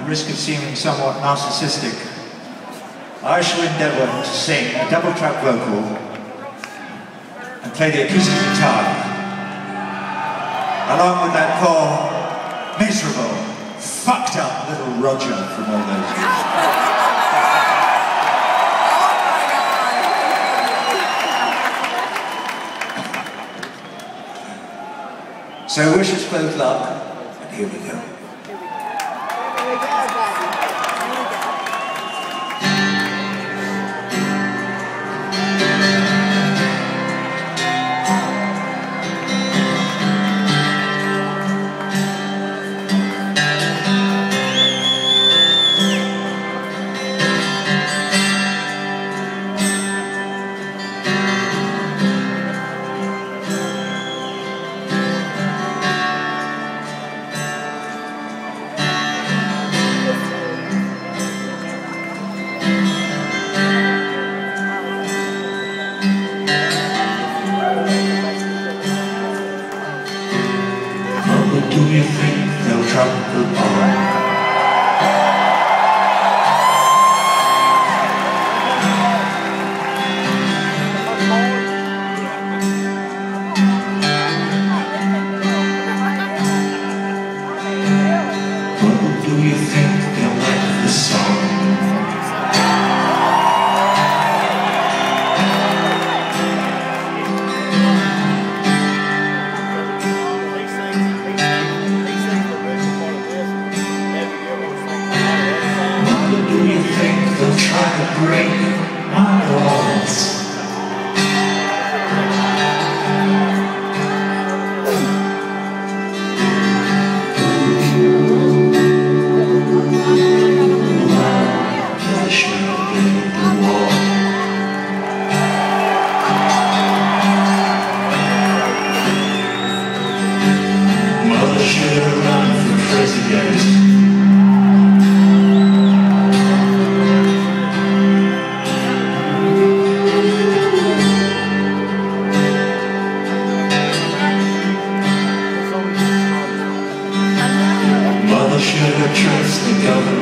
risk of seeming somewhat narcissistic, I shall endeavour to sing a double track vocal and play the acoustic guitar, along with that poor, miserable, fucked up little Roger from all those years. So wish us both luck, and here we go. What do you think they'll trample on? What do you think they'll like the song? They'll try to break my walls. Push me in the wall. Mother should have run for president. Should have trusted the government.